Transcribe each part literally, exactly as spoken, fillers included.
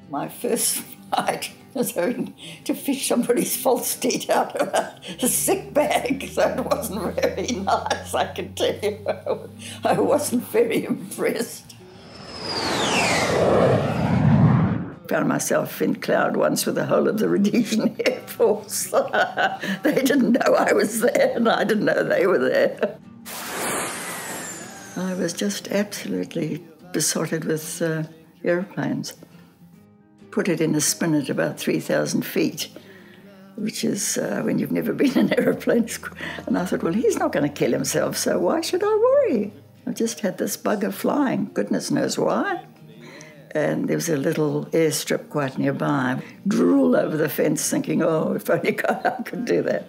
My first flight was having to fish somebody's false teeth out of a, a sick bag, so it wasn't very nice, I can tell you. I wasn't very impressed. Found myself in cloud once with the whole of the Rhodesian Air Force. They didn't know I was there, and I didn't know they were there. I was just absolutely besotted with uh, aeroplanes. Put it in a spin at about three thousand feet, which is uh, when you've never been in an aeroplane. And I thought, well, he's not going to kill himself, so why should I worry? I just had this bugger flying, goodness knows why. And there was a little airstrip quite nearby. Drool over the fence thinking, oh, if only I could do that.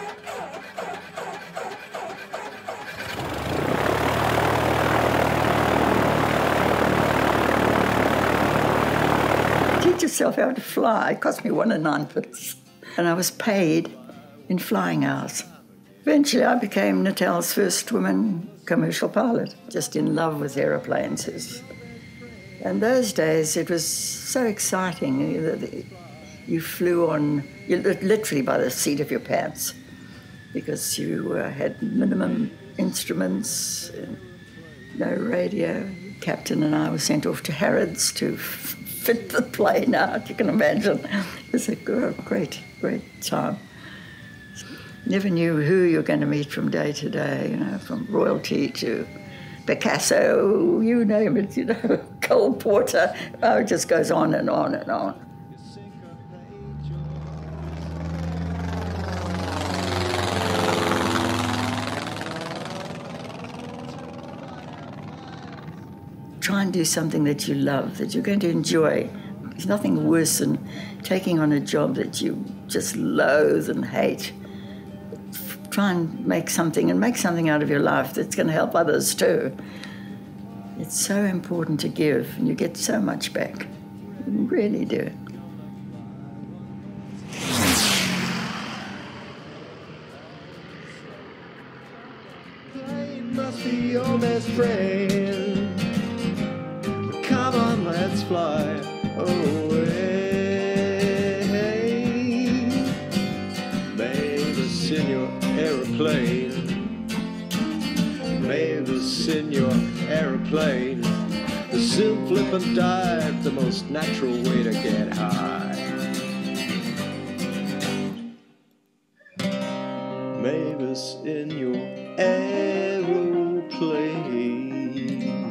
Teach yourself how to fly. It cost me one and ninepence. And I was paid in flying hours. Eventually I became Natal's first woman commercial pilot, just in love with aeroplanes. And those days, it was so exciting that you flew on, you literally by the seat of your pants, because you uh, had minimum instruments, no radio. Captain and I were sent off to Harrods to f fit the plane out, you can imagine. It was a great, great time. Never knew who you're going to meet from day to day, you know, from royalty to Picasso, you name it, you know, Cole Porter. Oh, it just goes on and on and on. Try and do something that you love, that you're going to enjoy. There's nothing worse than taking on a job that you just loathe and hate. Try and make something, and make something out of your life that's going to help others too. It's so important to give, and you get so much back. You really do. Plane must be your best friend. Come on, let's fly away. Mavis in your aeroplane. Mavis in your aeroplane. The soon flip and dive, the most natural way to get high. Mavis in your aeroplane.